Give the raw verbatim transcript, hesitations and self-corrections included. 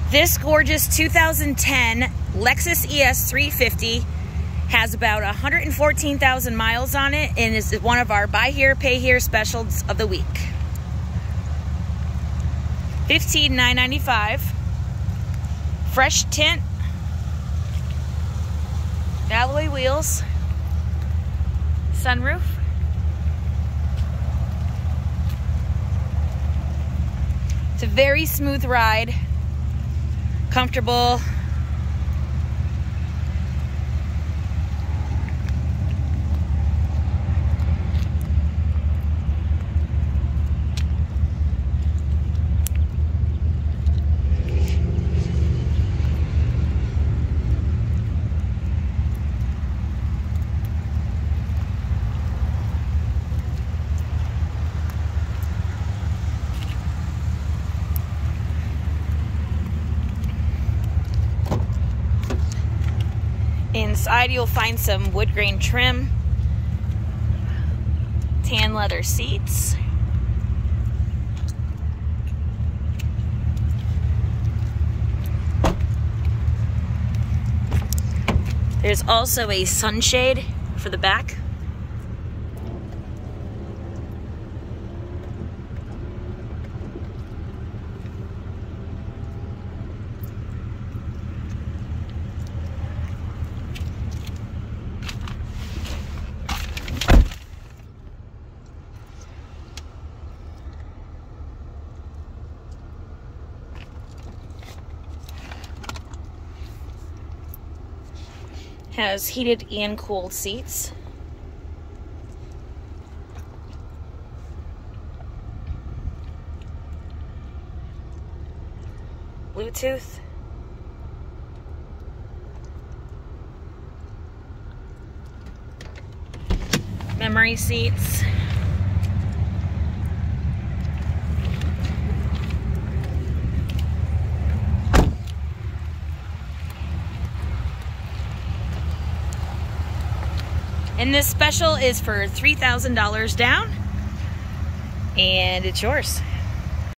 This gorgeous two thousand ten Lexus E S three fifty has about one hundred fourteen thousand miles on it and is one of our buy here, pay here specials of the week. fifteen thousand nine hundred ninety-five dollars. Fresh tint. Alloy wheels. Sunroof. It's a very smooth ride. Comfortable. Inside you'll find some wood grain trim, tan leather seats, there's also a sunshade for the back. Has heated and cooled seats. Bluetooth. Memory seats. And this special is for three thousand dollars down, and it's yours.